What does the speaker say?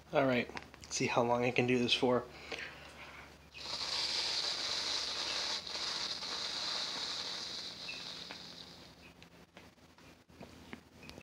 Alright, see how long I can do this for.